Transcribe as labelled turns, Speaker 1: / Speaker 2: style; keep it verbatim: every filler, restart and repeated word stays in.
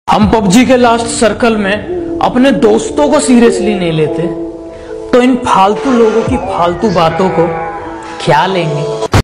Speaker 1: हम पबजी के last circle में अपने दोस्तों को सीरियसली नहीं लेते, तो इन फालतू लोगों की फालतू बातों को क्या लेंगे।